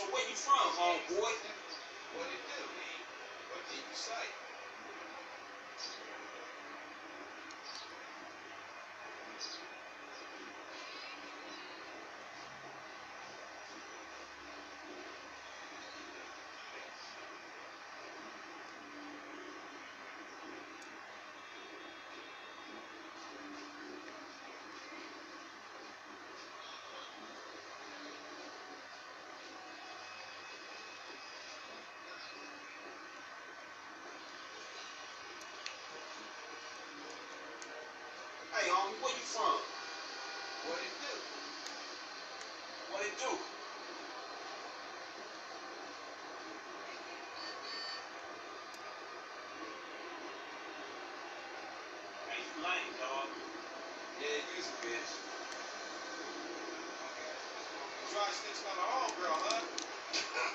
So where you from, homeboy? What it do, man? What did you say? Hey, homie, where you from? What it do? What it do? Hey, you lame, dog. Yeah, you's a bitch. Okay. Dry snitching on the homegirl, huh?